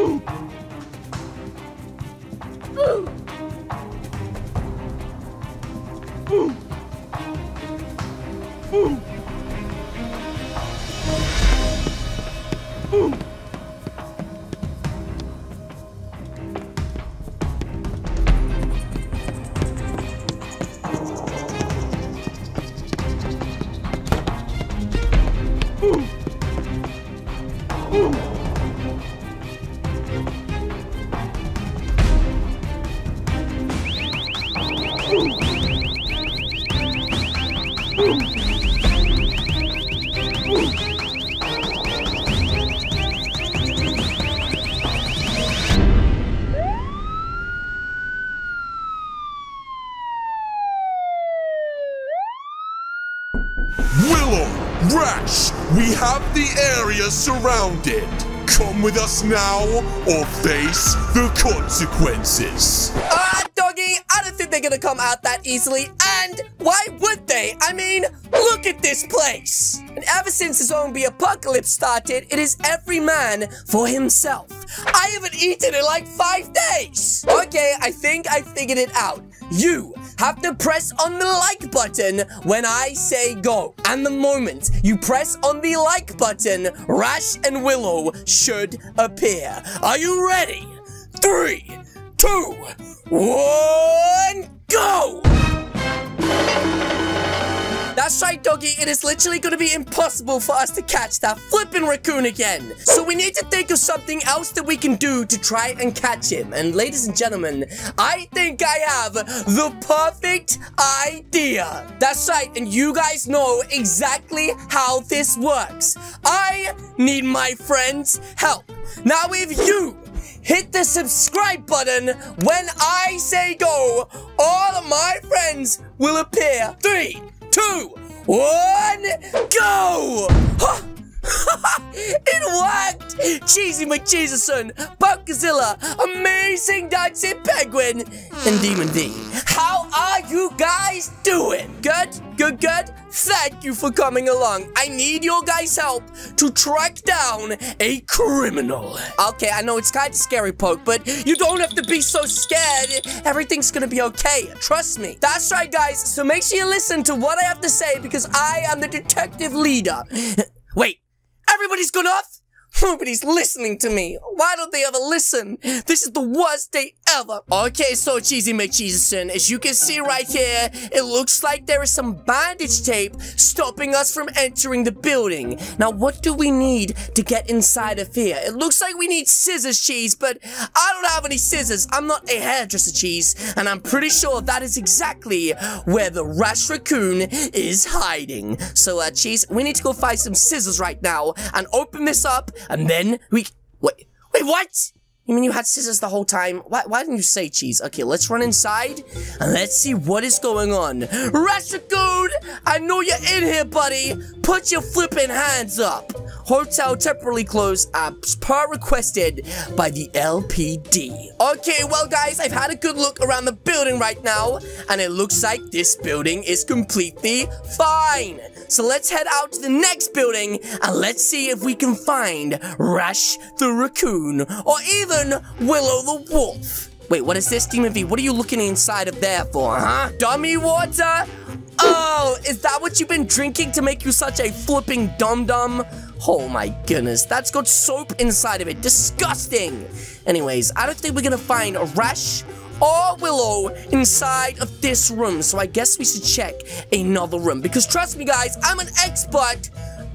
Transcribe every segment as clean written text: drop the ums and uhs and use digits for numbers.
Willow, Rash, we have the area surrounded. Come with us now or face the consequences. Doggy, I don't think they're gonna come out that easily, and why would they? I mean, look at this place. And ever since the zombie apocalypse started, it is every man for himself. I haven't eaten in like 5 days. Okay, I think I figured it out. You have to press on the like button when I say go. And the moment you press on the like button, Rash and Willow should appear. Are you ready? 3, 2, 1, go! That's right, Doggy. It is literally going to be impossible for us to catch that flippin' raccoon again. So we need to think of something else that we can do to try and catch him. And ladies and gentlemen, I think I have the perfect idea. That's right, and you guys know exactly how this works. I need my friends' help. Now if you hit the subscribe button when I say go, all of my friends will appear. 3, 2, 1, go! It worked! Cheesy McCheeserson, Buckazilla, Amazing Dancing Penguin, and Demon D. How are you guys doing? Good? Good, good? Thank you for coming along. I need your guys' help to track down a criminal. Okay, I know it's kind of scary, Poke, but you don't have to be so scared. Everything's gonna be okay. Trust me. That's right, guys. So make sure you listen to what I have to say because I am the detective leader. Wait. Everybody's gone off? Nobody's listening to me. Why don't they ever listen? This is the worst day ever. Okay, so Cheesy McCheeserson, as you can see right here, it looks like there is some bandage tape stopping us from entering the building. Now, what do we need to get inside of here? It looks like we need scissors, Cheese, but I don't have any scissors. I'm not a hairdresser, Cheese, and I'm pretty sure that is exactly where the Rash Raccoon is hiding. So, Cheese, we need to go find some scissors right now and open this up. And then we... Wait, what? You mean you had scissors the whole time? Why didn't you say, Cheese? Okay, let's run inside, and let's see what is going on. Rash Raccoon, I know you're in here, buddy. Put your flipping hands up. Hotel temporarily closed, per requested by the LPD. Okay, well, guys, I've had a good look around the building right now, and it looks like this building is completely fine. So let's head out to the next building, and let's see if we can find Rash the Raccoon, or even Willow the Wolf. Wait, what is this, Demon V? What are you looking inside of there for, huh? Dummy water? Oh, is that what you've been drinking to make you such a flipping dum-dum? Oh my goodness, that's got soap inside of it. Disgusting. Anyways, I don't think we're gonna find a Rash or Willow inside of this room, so I guess we should check another room, because trust me, guys, I'm an expert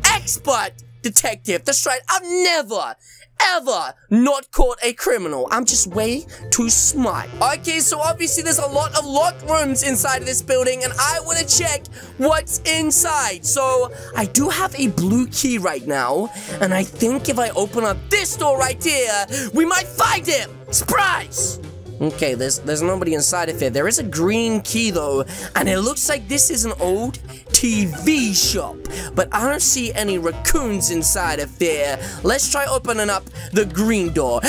detective. That's right, I've never ever not caught a criminal. I'm just way too smart. Okay, so obviously there's a lot of locked rooms inside of this building, and I want to check what's inside. So I do have a blue key right now, and I think if I open up this door right here, we might find him. Surprise! Okay, there's nobody inside of here. There is a green key though, and it looks like this is an old TV shop. But I don't see any raccoons inside of there. Let's try opening up the green door.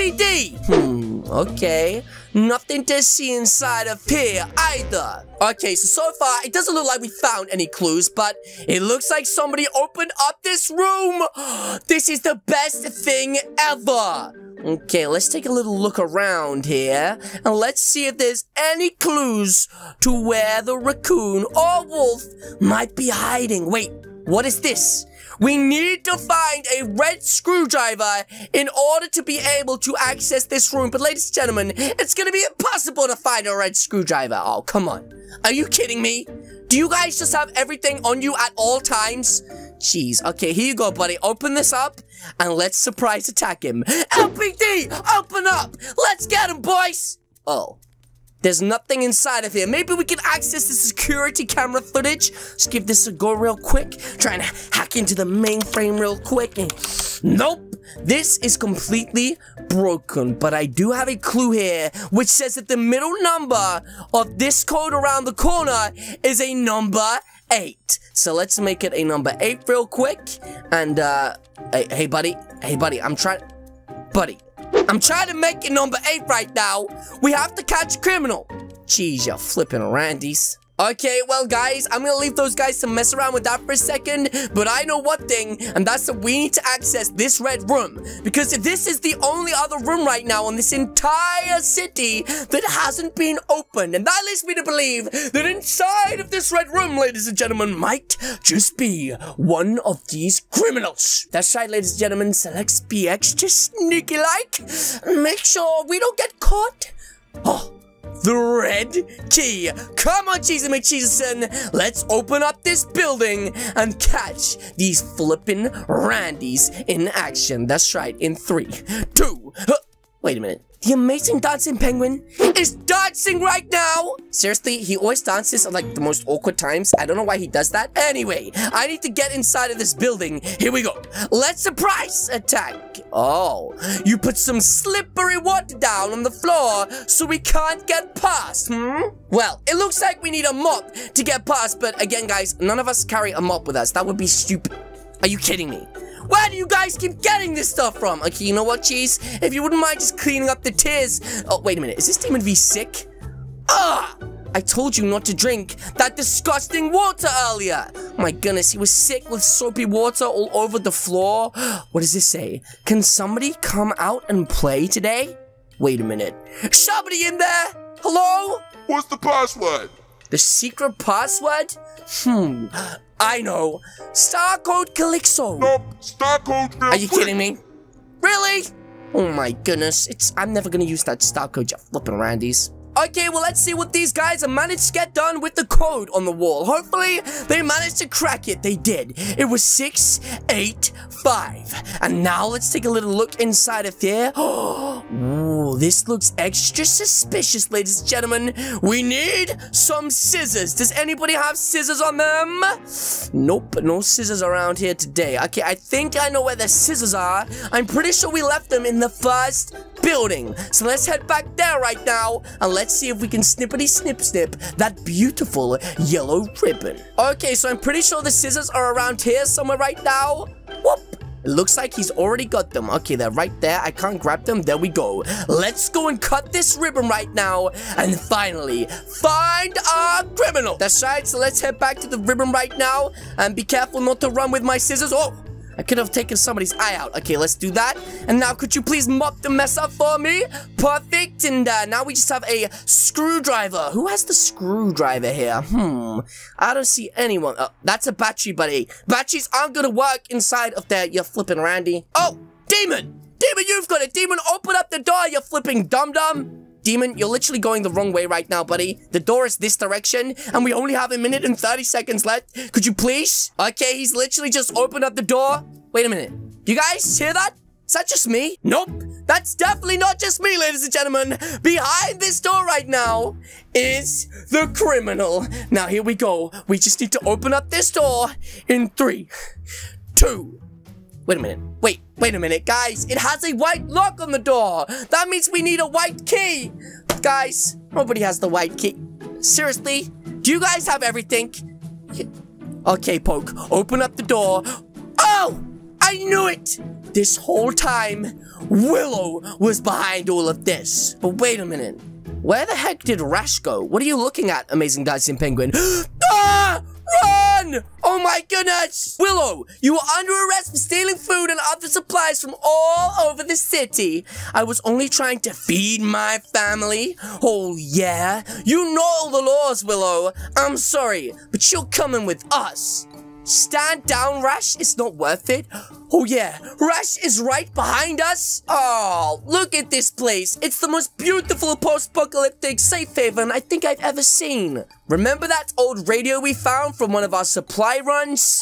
LPD! Okay. Nothing to see inside of here either. Okay, so far, it doesn't look like we found any clues, but it looks like somebody opened up this room. This is the best thing ever. Okay, let's take a little look around here, and let's see if there's any clues to where the raccoon or wolf might be hiding. Wait, what is this? We need to find a red screwdriver in order to be able to access this room. But ladies and gentlemen, it's gonna be impossible to find a red screwdriver. Oh, come on. Are you kidding me? Do you guys just have everything on you at all times? Jeez. Okay, here you go, buddy. Open this up, and let's surprise attack him. LPD, open up! Let's get him, boys! Oh. There's nothing inside of here. Maybe we can access the security camera footage. Let's give this a go real quick. Trying to hack into the mainframe real quick. And nope. This is completely broken. But I do have a clue here, which says that the middle number of this code around the corner is a number 8. So let's make it a number 8 real quick. And, hey, buddy. Hey, buddy. I'm trying to make it number 8 right now. We have to catch a criminal. Jeez, you're flipping Randies. Okay, well, guys, I'm gonna leave those guys to mess around with that for a second, but I know one thing, and that's that we need to access this red room, because this is the only other room right now in this entire city that hasn't been opened, and that leads me to believe that inside of this red room, ladies and gentlemen, might just be one of these criminals. That's right, ladies and gentlemen, so let's be extra sneaky-like, and make sure we don't get caught. Oh. The red key. Come on, Cheesy McCheeseson. Let's open up this building and catch these flippin' Randies in action. That's right, in 3, 2, wait a minute. The amazing dancing penguin is dancing right now. Seriously, he always dances at like the most awkward times. I don't know why he does that. Anyway, I need to get inside of this building. Here we go. Let's surprise attack. Oh, you put some slippery water down on the floor so we can't get past, Well, it looks like we need a mop to get past, but again, guys, none of us carry a mop with us. That would be stupid. Are you kidding me? Where do you guys keep getting this stuff from? Okay, you know what, Cheese? If you wouldn't mind just cleaning up the tears. Oh, wait a minute. Is this Demon V sick? Ah! I told you not to drink that disgusting water earlier. My goodness, he was sick with soapy water all over the floor. What does this say? Can somebody come out and play today? Wait a minute. Somebody in there? Hello? What's the password? The secret password? I know. Star code Calixo. Nope. Star code real Are you quick. kidding me? Really? Oh my goodness. I'm never gonna use that star code, you flipping Randies. Okay, well, let's see what these guys have managed to get done with the code on the wall. Hopefully, they managed to crack it. They did. It was 685. And now let's take a little look inside of here. Ooh, this looks extra suspicious, ladies and gentlemen. We need some scissors. Does anybody have scissors on them? Nope, no scissors around here today. Okay, I think I know where the scissors are. I'm pretty sure we left them in the first building. So let's head back there right now, and let's see if we can snippety snip snip that beautiful yellow ribbon. Okay, so I'm pretty sure the scissors are around here somewhere right now. Whoop! It looks like he's already got them. Okay, they're right there. I can't grab them. There we go. Let's go and cut this ribbon right now, and finally find our criminal. That's right, so let's head back to the ribbon right now, and be careful not to run with my scissors. Oh! I could have taken somebody's eye out. Okay, let's do that. And now, could you please mop the mess up for me? Perfect. And now we just have a screwdriver. Who has the screwdriver here? I don't see anyone. Oh, that's a battery, buddy. Batteries aren't gonna work inside of there, you flipping Randy. Oh, Demon! Demon, you've got it. Demon, open up the door, you flipping dum-dum. Demon, you're literally going the wrong way right now, buddy. The door is this direction, and we only have 1 minute and 30 seconds left. Could you please? Okay, he's literally just opened up the door. Wait a minute. Do you guys hear that? Is that just me? Nope. That's definitely not just me, ladies and gentlemen. Behind this door right now is the criminal. Now, here we go. We just need to open up this door in 3, 2... Wait a minute. Wait a minute, guys. It has a white lock on the door. That means we need a white key. Guys, nobody has the white key. Seriously? Do you guys have everything? Okay, Poke, open up the door. Oh! I knew it! This whole time, Willow was behind all of this. But wait a minute. Where the heck did Rash go? What are you looking at, Amazing Dancing Penguin? Ah! Run! Oh my goodness! Willow, you were under arrest for stealing food and other supplies from all over the city. I was only trying to feed my family. Oh yeah? You know all the laws, Willow. I'm sorry, but you're coming with us. Stand down, Rash. It's not worth it. Oh yeah, Rash is right behind us. Oh, look at this place. It's the most beautiful post-apocalyptic safe haven I think I've ever seen. Remember that old radio we found from one of our supply runs?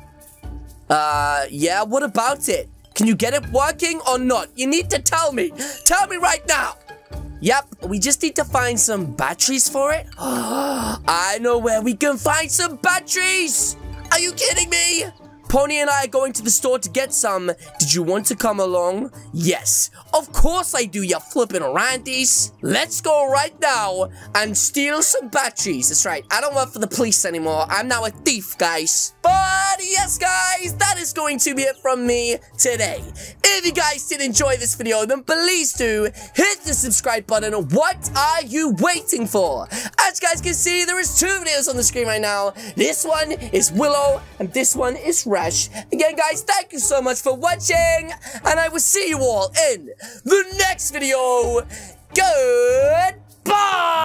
Yeah, what about it? Can you get it working or not? You need to tell me. Tell me right now. Yep, we just need to find some batteries for it. I know where we can find some batteries. Are you kidding me? Pony and I are going to the store to get some. Did you want to come along? Yes, of course I do, you flippin' randies. Let's go right now and steal some batteries. That's right, I don't work for the police anymore. I'm now a thief, guys. But yes, guys, that is going to be it from me today. If you guys did enjoy this video, then please do hit the subscribe button. What are you waiting for? As you guys can see, there is 2 videos on the screen right now. This one is Willow, and this one is Rash. Again, guys, thank you so much for watching, and I will see you all in the next video. Goodbye!